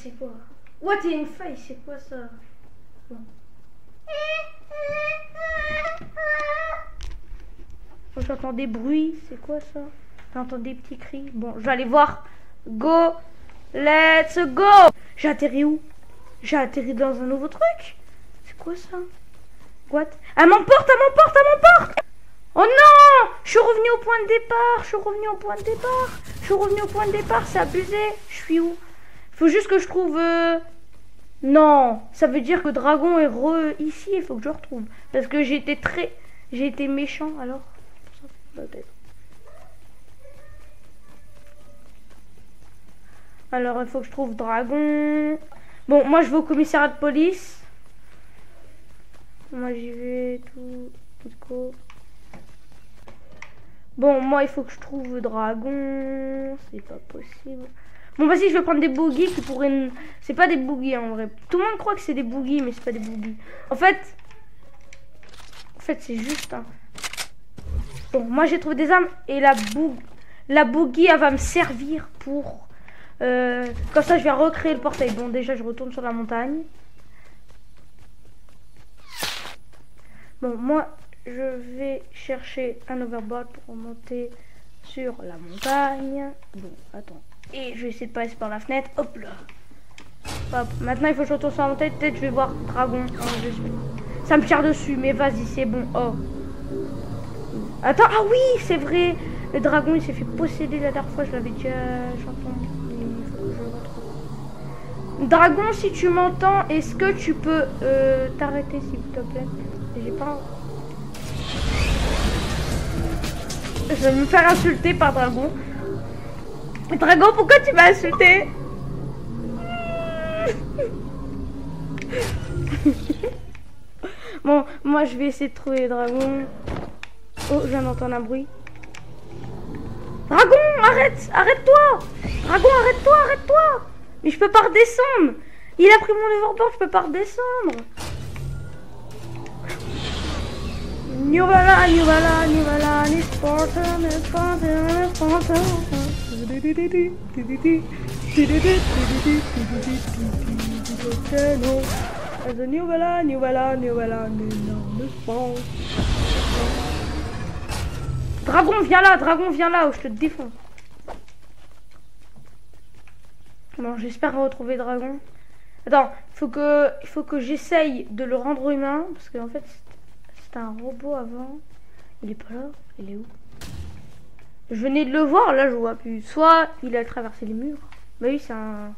c'est quoi? What in face, c'est quoi ça? Bon. J'entends des bruits, c'est quoi ça? J'entends des petits cris. Bon, je vais aller voir. Go, let's go. J'ai atterri où? J'ai atterri dans un nouveau truc. C'est quoi ça? What? Elle m'emporte, elle m'emporte, elle m'emporte. Oh non! Je suis revenu au point de départ. Je suis revenu au point de départ. Je suis revenu au point de départ, c'est abusé. Je suis où? Faut juste que je trouve... Non, ça veut dire que Dragon est ici. Il faut que je le retrouve. Parce que j'ai été méchant alors. Alors il faut que je trouve Dragon. Bon, moi je vais au commissariat de police. Moi j'y vais tout go. Bon, moi il faut que je trouve Dragon. C'est pas possible. Bon, vas-y, je vais prendre des boogies qui pourraient... C'est pas des boogies en vrai. Tout le monde croit que c'est des boogies, mais c'est pas des boogies. En fait, c'est juste... Hein. Bon, moi j'ai trouvé des armes et la boogie, elle va me servir pour... comme ça, je vais recréer le portail. Bon, déjà, je retourne sur la montagne. Bon, moi, je vais chercher un overboard pour monter sur la montagne. Bon, attends. Et je vais essayer de passer par la fenêtre. Hop là. Hop. Maintenant, il faut que je retourne sur la montagne. Peut-être je vais voir Dragon. Ça me tire dessus, mais vas-y, c'est bon. Oh. Attends, ah oui, c'est vrai. Le dragon, il s'est fait posséder la dernière fois. Je l'avais déjà entendu. Il faut que je le retrouve. Dragon, si tu m'entends, est-ce que tu peux t'arrêter, s'il te plaît? J'ai pas... Je vais me faire insulter par Dragon. Dragon, pourquoi tu m'as insulté? Bon, moi je vais essayer de trouver Dragon. Oh, je viens d'entendre un bruit. Dragon, arrête! Arrête-toi! Dragon, arrête-toi, arrête-toi! Mais je peux pas redescendre! Il a pris mon overboard, je peux pas redescendre! New voilà, new voilà, new voilà, new sporter, new sporter, new sporter. New voilà, new voilà, new voilà, new sporter. Dragon, viens là, ou je te défonce. Bon, j'espère retrouver Dragon. Attends, il faut que j'essaye de le rendre humain, parce qu'en fait, c'était un robot avant. Il est pas là, il est où? Je venais de le voir, là je vois plus. Soit il a traversé les murs. Bah oui, c'est un...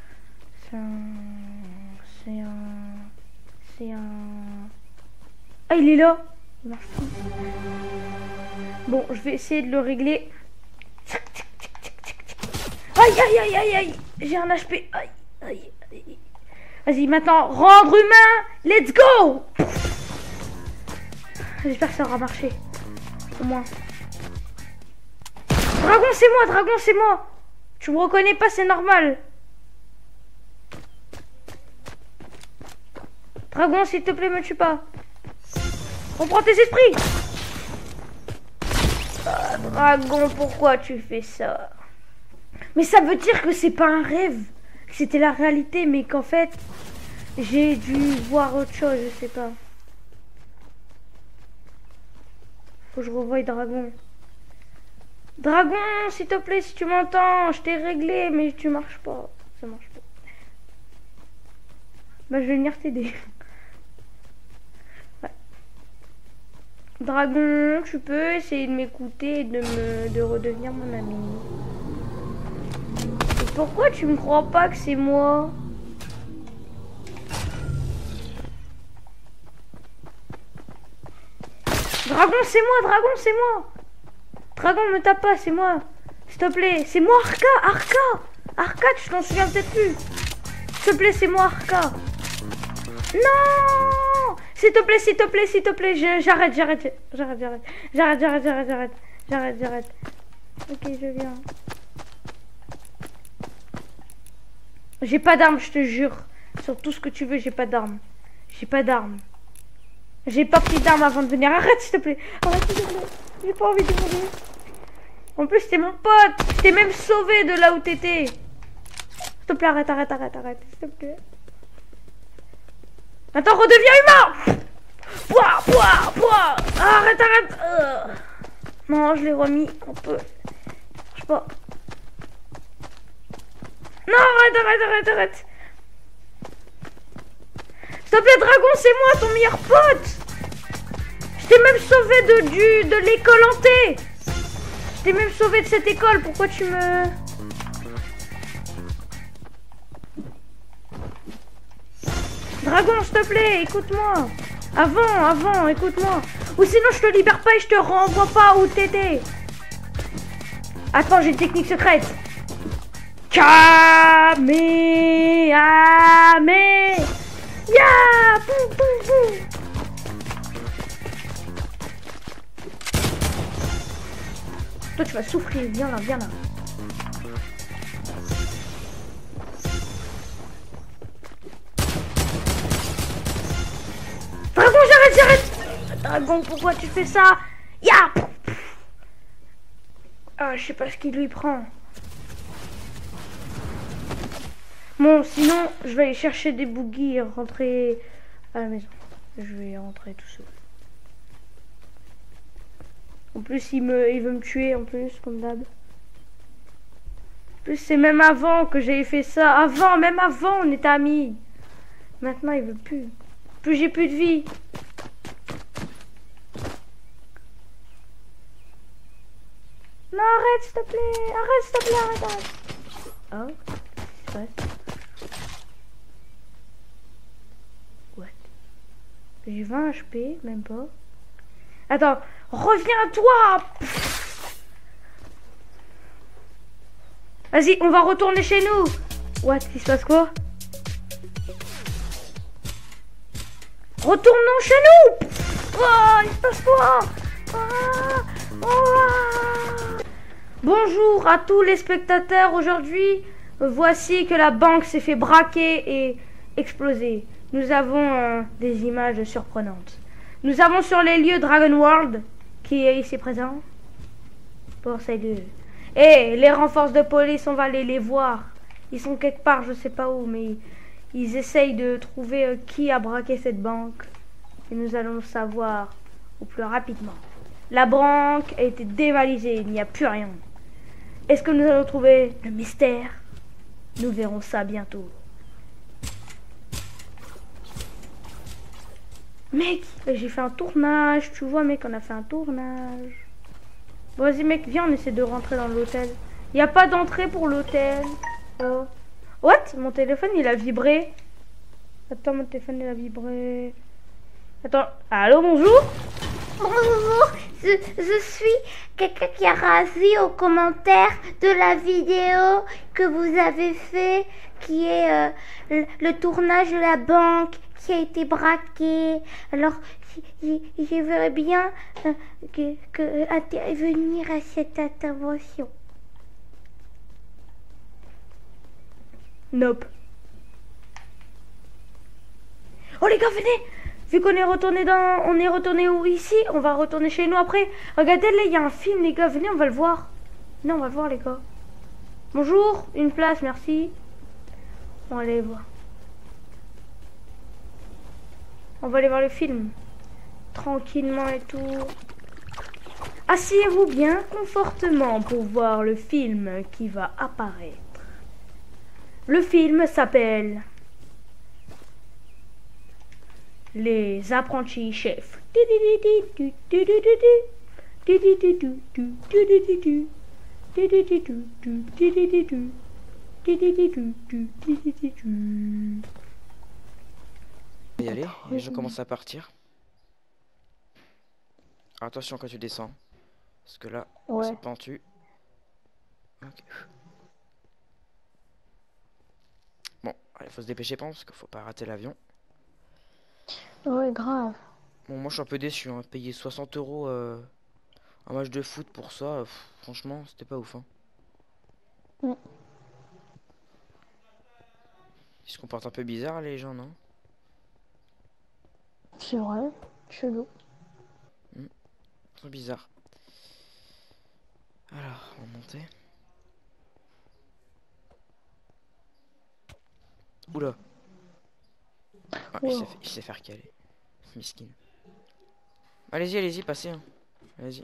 Ah, il est là. Il marche plus. Bon, je vais essayer de le régler. Aïe, aïe, aïe, aïe, aïe. J'ai un HP. Aïe, aïe, aïe. Vas-y, maintenant, rendre humain. Let's go. J'espère que ça aura marché. Au moins. Dragon, c'est moi, Dragon, c'est moi. Tu me reconnais pas, c'est normal. Dragon, s'il te plaît, me tue pas. Reprends tes esprits. Ah, Dragon, pourquoi tu fais ça? Mais ça veut dire que c'est pas un rêve, que c'était la réalité, mais qu'en fait, j'ai dû voir autre chose, je sais pas. Faut que je revoie Dragon. Dragon, s'il te plaît, si tu m'entends, je t'ai réglé, mais tu marches pas. Ça marche pas. Bah, je vais venir t'aider. Ouais. Dragon, tu peux essayer de m'écouter et de redevenir mon ami. Et pourquoi tu me crois pas que c'est moi? Dragon, c'est moi, Dragon, c'est moi. Dragon, me tape pas, c'est moi. S'il te plaît, c'est moi, Arca, Arca. Arca, tu t'en souviens peut-être plus. S'il te plaît, c'est moi, Arca. Non! S'il te plaît, s'il te plaît, s'il te plaît, j'arrête. J'arrête. Ok, je viens. J'ai pas d'armes, je te jure. Sur tout ce que tu veux, j'ai pas d'armes. J'ai pas d'armes. J'ai pas pris d'armes avant de venir. Arrête, s'il te plaît. Arrête, s'il te plaît. J'ai pas envie de mourir. En plus, t'es mon pote. Je t'ai même sauvé de là où t'étais. te plaît, arrête, arrête, arrête, arrête, s'il te plaît. Attends, redeviens humain. Pouah, pouah, pouah. Arrête, arrête. Non, je l'ai remis un peu. Je sais pas. Non, arrête, arrête, arrête, arrête. S'il te plaît, Dragon, c'est moi, ton meilleur pote. Je t'ai même sauvé de l'école hantée. Je t'ai même sauvé de cette école. Pourquoi tu me... Dragon, s'il te plaît, écoute-moi. Avant, écoute-moi. Ou sinon, je te libère pas et je te renvoie pas où t'étais. Attends, j'ai une technique secrète. Kamehameha. Ya. Boum, boum, boum. Toi, tu vas souffrir. Viens là, viens là. Dragon, j'arrête. Dragon, pourquoi tu fais ça? Ya. Ah, je sais pas ce qu'il lui prend. Bon, sinon, je vais aller chercher des boogies et rentrer à la maison. Je vais rentrer tout seul. En plus, il veut me tuer, en plus, comme d'hab. En plus, c'est même avant que j'avais fait ça. Même avant, on était amis. Maintenant, il veut plus. Plus j'ai plus de vie. Non, arrête, s'il te plaît. Arrête, s'il te plaît, arrête, arrête. Oh, qu'est-ce qui se passe? What? J'ai 20 HP, même pas. Attends, reviens-toi. Vas-y, on va retourner chez nous. What? Il se passe quoi? Retournons chez nous. Oh, il se passe quoi? Ah, ah. Bonjour à tous les spectateurs. Aujourd'hui, voici que la banque s'est fait braquer et exploser. Nous avons des images surprenantes. Nous avons sur les lieux Dragon World qui est ici présent pour ces lieux. Et les renforts de police, on va aller les voir. Ils sont quelque part, je sais pas où, mais ils essayent de trouver qui a braqué cette banque. Et nous allons le savoir au plus rapidement. La banque a été dévalisée, il n'y a plus rien. Est-ce que nous allons trouver le mystère? Nous verrons ça bientôt. Mec, j'ai fait un tournage. Tu vois, mec, on a fait un tournage. Bon, vas-y, mec, viens, on essaie de rentrer dans l'hôtel. Il n'y a pas d'entrée pour l'hôtel. Oh. What? Mon téléphone, il a vibré. Attends, mon téléphone, il a vibré. Attends. Allô, bonjour? Bonjour, je suis quelqu'un qui a rasé aux commentaires de la vidéo que vous avez fait, qui est le tournage de la banque qui a été braquée. Alors, j'aimerais bien intervenir à cette intervention. Nope. Oh les gars, venez! Vu qu'on est retourné on est retourné où ici, on va retourner chez nous après. Regardez là, il y a un film les gars, venez, on va le voir. Non, on va le voir les gars. Bonjour, une place, merci. On va aller voir. On va aller voir le film. Tranquillement et tout. Asseyez-vous bien confortablement pour voir le film qui va apparaître. Le film s'appelle Les apprentis chefs. Y aller, et je commence à partir. Attention quand tu descends. Parce que là, Ouais. c'est pentu. Ok. Bon, il faut se dépêcher, parce qu'il faut pas rater l'avion. Ouais, grave. Bon, moi je suis un peu déçu, hein. Payer 60 € un match de foot pour ça, franchement, c'était pas ouf. Hein. Ils se comportent un peu bizarre, les gens, non? C'est vrai, chelou. C'est bizarre. Alors, on va monter. Oula. Ah, Wow. il sait faire caler. Miskin. Allez-y, allez-y, passez. Hein. Allez-y.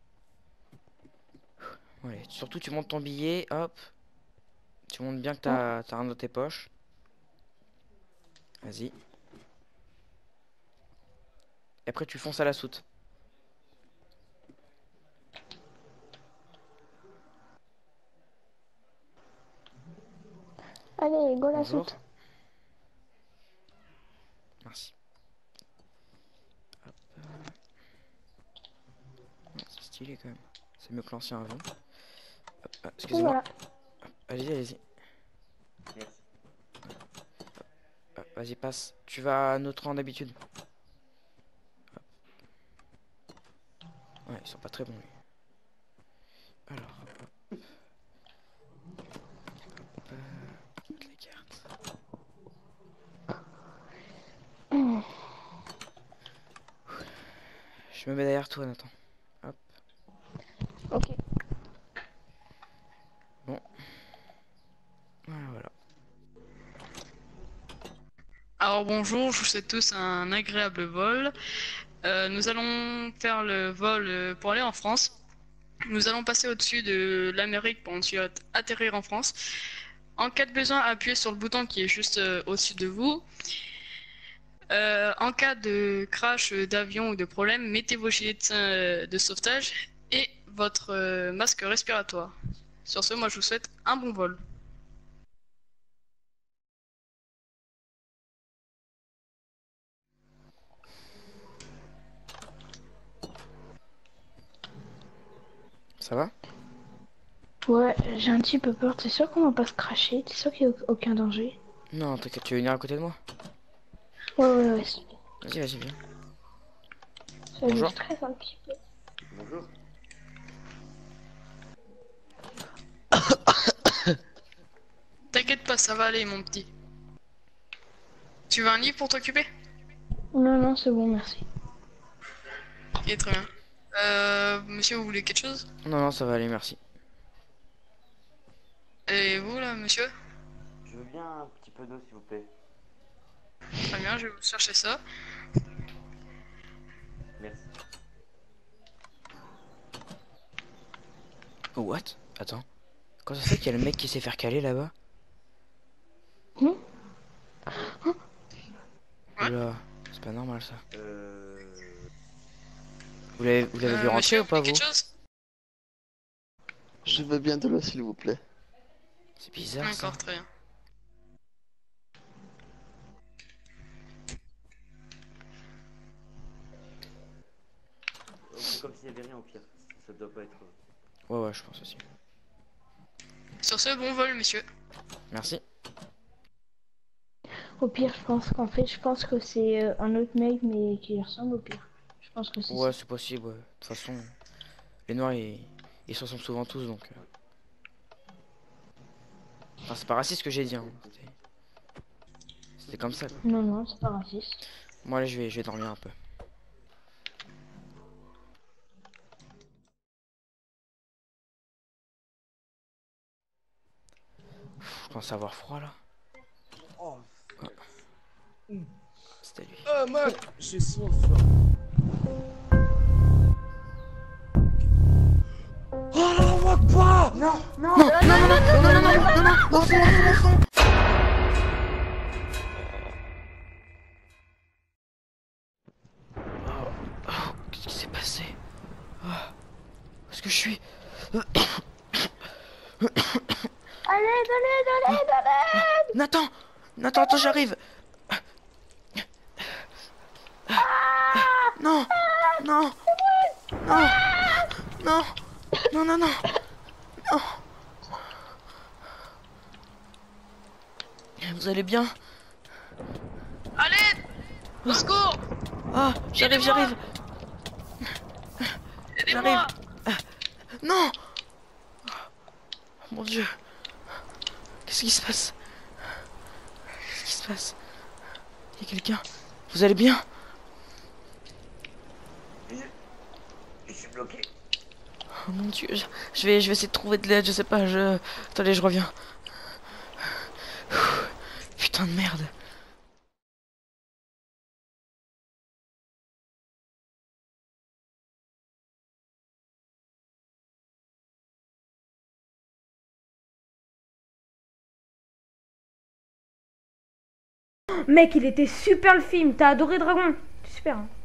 Ouais, surtout tu montes ton billet, hop. Tu montres bien que t'as rien dans tes poches. Vas-y. Et après tu fonces à la soute. Allez, go la Bonjour. soute. Merci. Hop. Non, c'est stylé quand même. C'est mieux que l'ancien avant. Hop, ah, excusez-moi. Voilà. Allez-y, allez-y. Merci. Vas-y, passe. Tu vas à notre rang d'habitude. Hop. Ouais, ils sont pas très bons, lui. Alors, hop. Hop, mettre les cartes. Je me mets derrière toi, Nathan. Hop. Ok. Bon. Voilà. Alors bonjour, je vous souhaite tous un agréable vol. Nous allons faire le vol pour aller en France. Nous allons passer au-dessus de l'Amérique pour ensuite atterrir en France. En cas de besoin, appuyez sur le bouton qui est juste au-dessus de vous. En cas de crash d'avion ou de problème, mettez vos gilets de sauvetage et votre masque respiratoire. Sur ce, moi je vous souhaite un bon vol. Ça va? Ouais, j'ai un petit peu peur. T'es sûr qu'on va pas se cracher? T'es sûr qu'il n'y a aucun danger? Non, t'inquiète, tu veux venir à côté de moi? Ouais. Vas-y, vas-y, viens. Ça me Bonjour. stresse un petit peu. Bonjour. T'inquiète pas, ça va aller mon petit. Tu veux un livre pour t'occuper? Non, c'est bon, merci. Ok, très bien. Monsieur, vous voulez quelque chose? Non, non, ça va aller, merci. Et vous là, monsieur? Je veux bien un petit peu d'eau, s'il vous plaît. Très bien, je vais vous chercher ça. Merci. Oh, what? Attends. Quand ça fait qu'il y a le mec qui sait faire caler là-bas? Hmm. Oula, c'est pas normal ça. Euh... Vous l'avez vu rentrer Monsieur, ou pas, voulez vous? quelque chose? Je veux bien de l'eau, s'il vous plaît. C'est bizarre ça. D'accord, très bien. On fait comme s'il n'y avait rien au pire. Ça doit pas être... Ouais, je pense aussi. Sur ce, bon vol, monsieur. Merci. Au pire, je pense que c'est un autre mec, mais qui lui ressemble au pire. Je pense que c'est Ouais, ça. c'est possible, ouais. De toute façon, les noirs, ils se ressemblent souvent tous, donc... Enfin, c'est pas raciste ce que j'ai dit, hein. C'était comme ça, quoi. Non, c'est pas raciste. Bon, allez, je vais dormir un peu. Je pense avoir froid, là. Oh, C'était lui. man, j'ai soif. Oh la voit pas. Qu'est-ce qui s'est passé? Où est-ce que je suis? Allez, Nathan! Nathan, attends, j'arrive! Non! Non! Non! Non! Non, non, non! Non! Vous allez bien? Allez! Au secours! Ah! J'arrive, j'arrive! Aidez-moi! Non! Oh, mon Dieu! Qu'est-ce qui se passe? Qu'est-ce qui se passe? Il y a quelqu'un? Vous allez bien? Je suis bloqué. Oh mon Dieu, je vais essayer de trouver de l'aide, je sais pas, attendez, je reviens. Putain. putain de merde. Mec, il était super le film. T'as adoré Dragon? Super. Hein.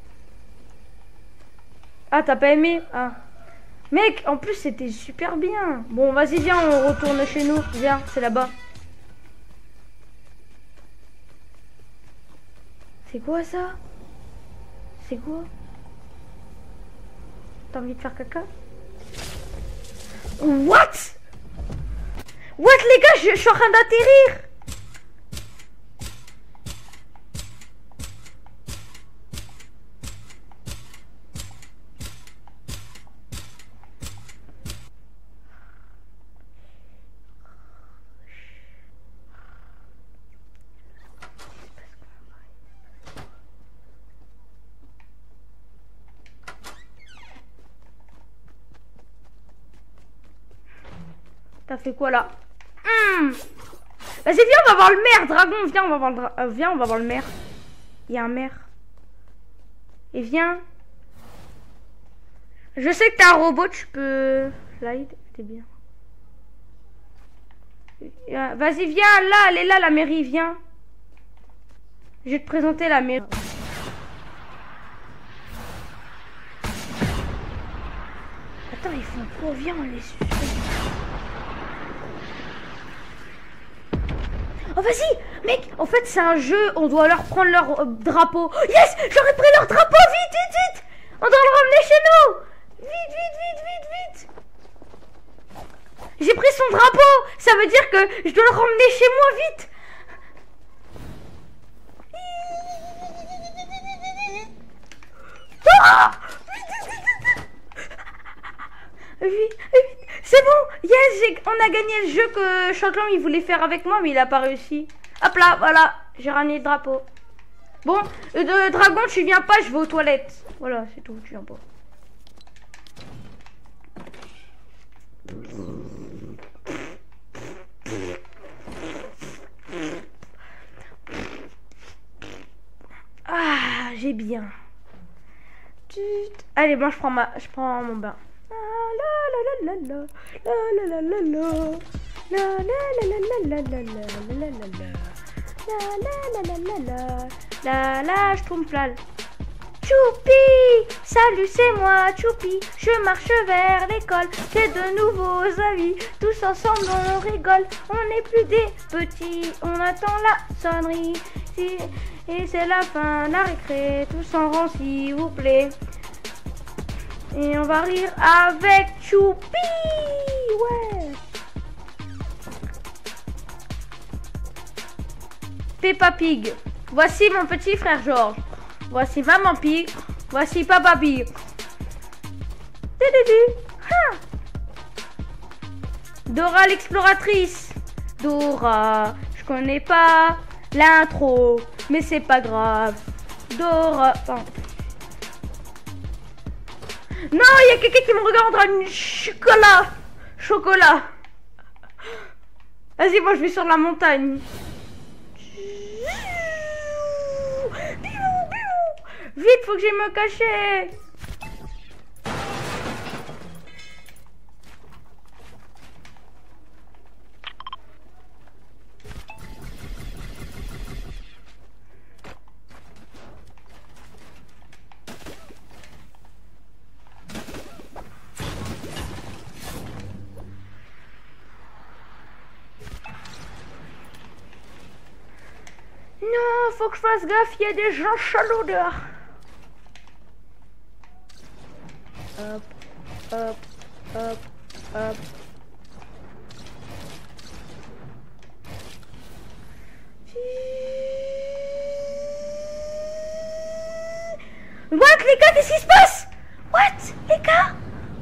Ah, t'as pas aimé? Ah. Mec, en plus, c'était super bien. Bon, vas-y, viens, on retourne chez nous. Viens, c'est là-bas. C'est quoi ça? C'est quoi? T'as envie de faire caca? What? What, les gars, je suis en train d'atterrir. T'as fait quoi là? Vas-y, viens, on va voir le maire, Dragon. Viens, on va voir viens, on va voir le maire. Il y a un maire. Et viens. Je sais que t'as un robot, tu peux slide. T'es bien. Vas-y, viens, là, elle est là, la mairie, viens. Je vais te présenter la mairie. Attends, ils font quoi? Viens, on les suit. Oh vas-y, mec, en fait c'est un jeu, on doit leur prendre leur drapeau. Yes, j'aurais pris leur drapeau, vite, vite, vite. On doit le ramener chez nous. Vite, vite, vite, vite, vite. J'ai pris son drapeau, ça veut dire que je dois le ramener chez moi, vite. Ah, vite, vite. C'est bon, yes, on a gagné le jeu que Chantlon il voulait faire avec moi, mais il a pas réussi. Hop là, voilà, j'ai ramené le drapeau. Bon, Dragon, tu viens pas, je vais aux toilettes. Voilà, c'est tout, tu viens pas. Ah, j'ai bien. Allez, bon, je prends mon bain. Je tombe plal. Choupi, salut, c'est moi, Choupi. Je marche vers l'école, j'ai de nouveaux amis. Tous ensemble on rigole, on n'est plus des petits. On attend la sonnerie et c'est la fin de la récré. Tous en rang s'il vous plaît. Et on va rire avec Choupi. Ouais. Peppa Pig. Voici mon petit frère Georges. Voici Maman Pig. Voici Papa Pig. Dora l'exploratrice. Dora, je connais pas l'intro, mais c'est pas grave. Dora. Enfin, non, il y a quelqu'un qui me regarde en chocolat. Vas-y, moi je vais sur la montagne. Vite, faut que j'aille me cacher. Non, faut que je fasse gaffe, il y a des gens chalots dehors. Hop, hop, hop, hop. What, les gars, qu'est-ce qui se passe? What, les gars?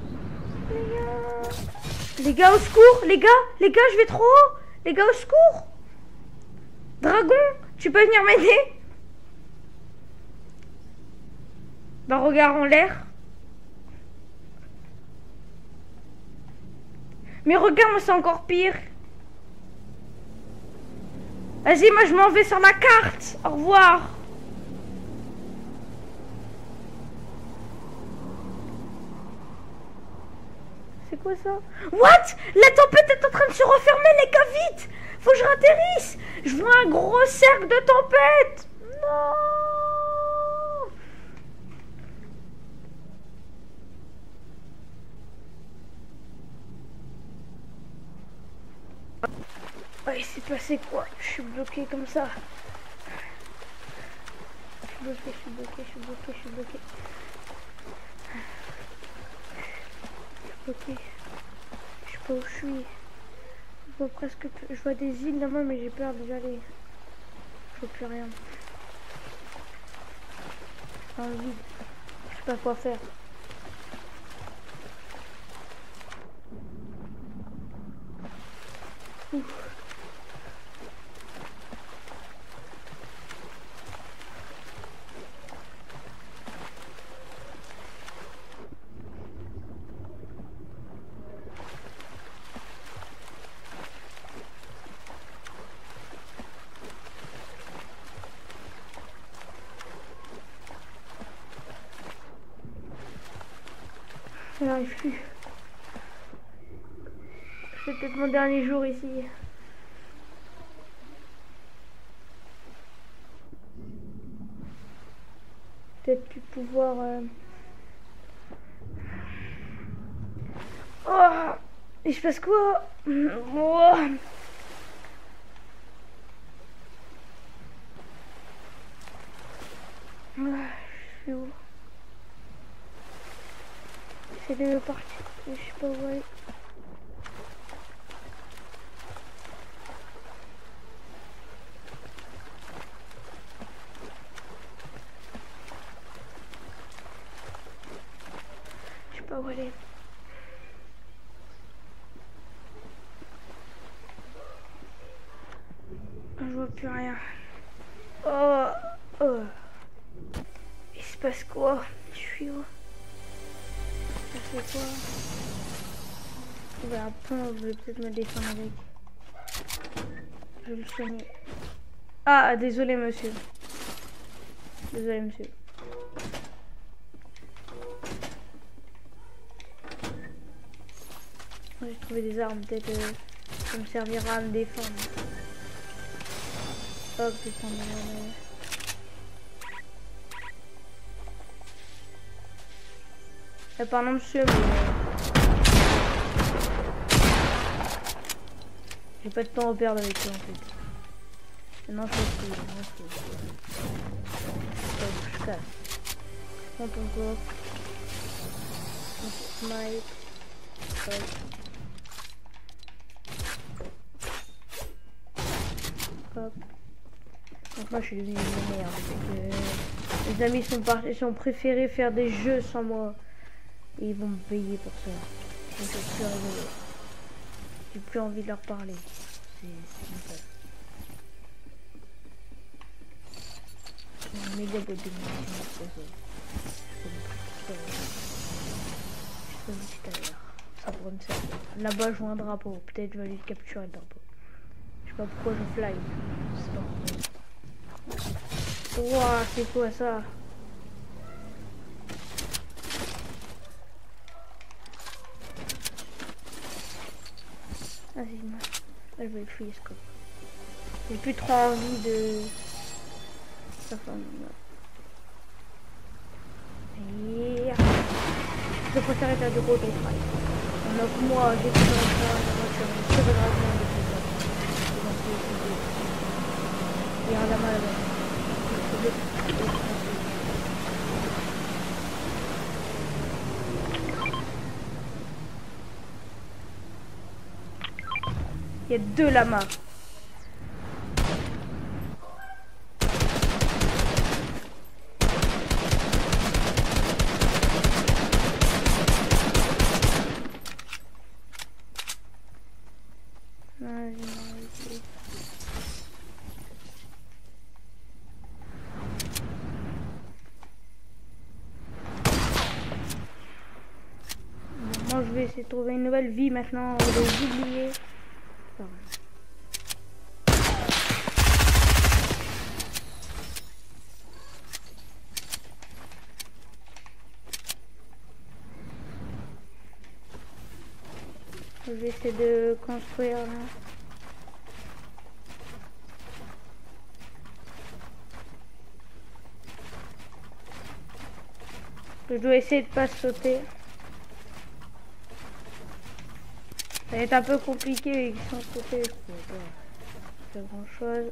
Les gars, au secours, les gars, je vais trop haut. Les gars, au secours. Dragon, tu peux venir m'aider? D'un regard en l'air. Mais regarde, moi c'est encore pire. Vas-y, moi je m'en vais sur la carte. Au revoir. C'est quoi ça? What? La tempête est en train de se refermer, les gars, vite! Faut que je ratterrisse! Je vois un gros cercle de tempête! Non! Oh, il s'est passé quoi? Je suis bloqué comme ça. Je suis bloqué. Ok, je sais pas où je suis. Je vois presque plus. Je vois des îles là-bas, mais j'ai peur d'y aller. Je vois plus rien. Dans le vide. Je sais pas quoi faire. Ouf. Je n'arrive plus. C'est peut-être mon dernier jour ici. Peut-être plus pouvoir... Oh! Il se passe quoi? Oh! Je suis où? C'est de partir. Je sais pas où aller. Je sais pas où aller. Je vois plus rien. Oh, oh. Il se passe quoi? Je suis où? Ça fait quoi? Un pont, je vais peut-être me défendre avec. Je vais le soigner. Ah, désolé monsieur. Désolé monsieur. J'ai trouvé des armes, peut-être ça me servira à me défendre. Hop, je vais prendre pardon monsieur, mais j'ai pas de temps à perdre avec toi en fait. Maintenant je suis je casse. Prends ton coffre. Smite. Hop. Donc moi je suis devenu une merde. Les amis sont préférés faire des jeux sans moi. Et ils vont me payer pour ça. Donc c'est plus rigolo. J'ai plus envie de leur parler. C'est ça. Un méga boîte de munitions. Je peux tout à l'heure. Ça pourrait me servir. Là-bas je vois un drapeau. Peut-être je vais aller capturer le drapeau. Je sais pas pourquoi je fly. Je sais pas pourquoi. Ouah, c'est quoi ça? Vas-y, moi. Je vais le fouiller ce coup. J'ai plus trop envie de... Je préfère être à de gros ton travail. Donc moi, j'ai fait la voiture, je suis de il y a un lama là-bas. Il y a 2 lamas. Moi je vais essayer de trouver une nouvelle vie maintenant, on va les oublier. Je vais essayer de construire là. Je dois essayer de pas sauter. Ça va être un peu compliqué sans sauter. Je pourrais pas faire grand chose.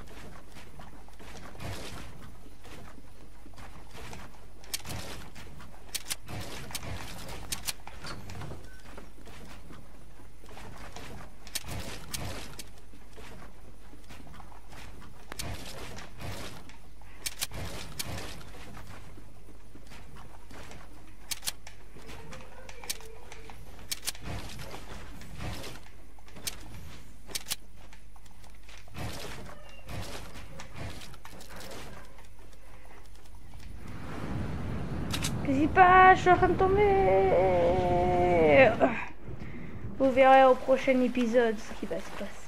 Vas-y pas, je suis en train de tomber. Vous verrez au prochain épisode ce qui va se passer.